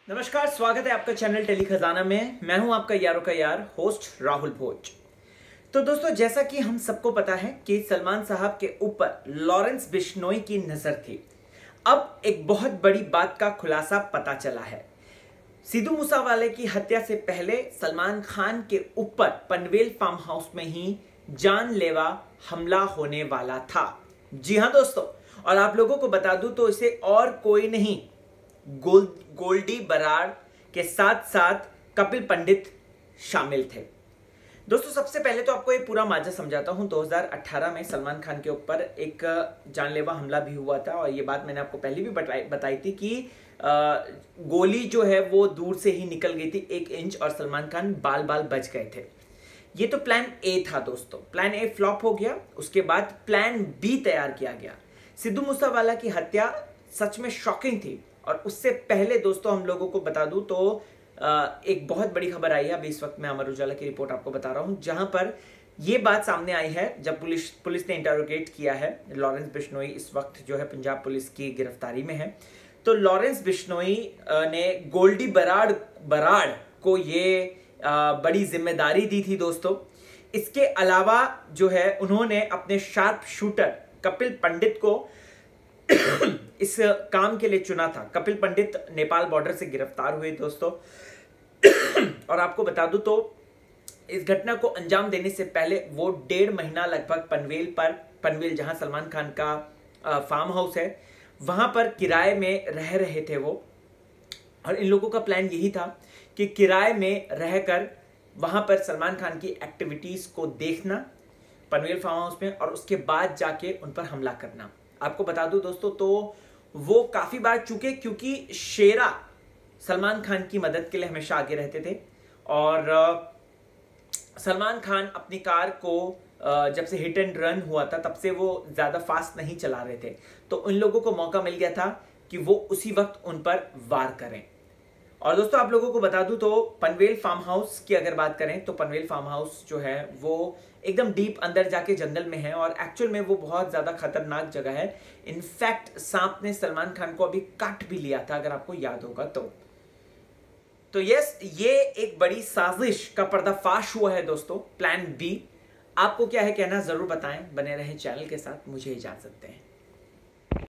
नमस्कार, स्वागत है आपका चैनल टेली खजाना में। मैं हूं आपका यारों का यार होस्ट राहुल भोज। तो दोस्तों, जैसा कि हम सबको पता है कि सलमान साहब के ऊपर लॉरेंस बिश्नोई की नजर थी। अब एक बहुत बड़ी बात का खुलासा पता चला है। सिद्धू मूसेवाले की हत्या से पहले सलमान खान के ऊपर पनवेल फार्म हाउस में ही जानलेवा हमला होने वाला था। जी हां दोस्तों, और आप लोगों को बता दूं तो इसे और कोई नहीं, गोल्डी बराड़ के साथ साथ कपिल पंडित शामिल थे। दोस्तों, सबसे पहले तो आपको ये पूरा माजरा समझाता हूं। 2018 में सलमान खान के ऊपर एक जानलेवा हमला भी हुआ था, और ये बात मैंने आपको पहले भी बताई थी कि गोली जो है वो दूर से ही निकल गई थी 1 इंच, और सलमान खान बाल बाल बच गए थे। ये तो प्लान ए था दोस्तों। प्लान ए फ्लॉप हो गया, उसके बाद प्लान बी तैयार किया गया। सिद्धू मूसेवाला की हत्या सच में शॉकिंग थी। और उससे पहले दोस्तों, हम लोगों को बता दूं तो एक बहुत बड़ी खबर आई है। अभी इस वक्त मैं अमर उजाला की रिपोर्ट आपको बता रहा हूं, जहां पर यह बात सामने आई है जब पुलिस ने इंटरोगेट किया है। लॉरेंस बिश्नोई इस वक्त जो है पंजाब पुलिस की गिरफ्तारी में है। तो लॉरेंस बिश्नोई ने गोल्डी बराड़ को ये बड़ी जिम्मेदारी दी थी दोस्तों। इसके अलावा जो है उन्होंने अपने शार्प शूटर कपिल पंडित को इस काम के लिए चुना था। कपिल पंडित नेपाल बॉर्डर से गिरफ्तार हुए दोस्तों। और आपको बता दूं तो इस घटना को अंजाम देने से पहले वो 1.5 महीना लगभग पनवेल जहां सलमान खान का फार्म हाउस है, वहां पर किराए में रह रहे थे वो। और इन लोगों का प्लान यही था कि किराए में रहकर वहां पर सलमान खान की एक्टिविटीज को देखना पनवेल फार्म हाउस में, और उसके बाद जाके उन पर हमला करना। आपको बता दूं दोस्तों, तो वो काफी बार चुके, क्योंकि शेरा सलमान खान की मदद के लिए हमेशा आगे रहते थे। और सलमान खान अपनी कार को जब से हिट एंड रन हुआ था तब से वो ज्यादा फास्ट नहीं चला रहे थे। तो उन लोगों को मौका मिल गया था कि वो उसी वक्त उन पर वार करें। और दोस्तों, आप लोगों को बता दूं तो पनवेल फार्म हाउस की अगर बात करें तो पनवेल फार्म हाउस जो है वो एकदम डीप अंदर जाके जंगल में है, और एक्चुअल में वो बहुत ज्यादा खतरनाक जगह है। इनफैक्ट सांप ने सलमान खान को अभी काट भी लिया था, अगर आपको याद होगा तो यस, ये एक बड़ी साजिश का पर्दाफाश हुआ है दोस्तों, प्लान बी। आपको क्या है कहना जरूर बताएं। बने रहें चैनल के साथ। मुझे इजाजत दें।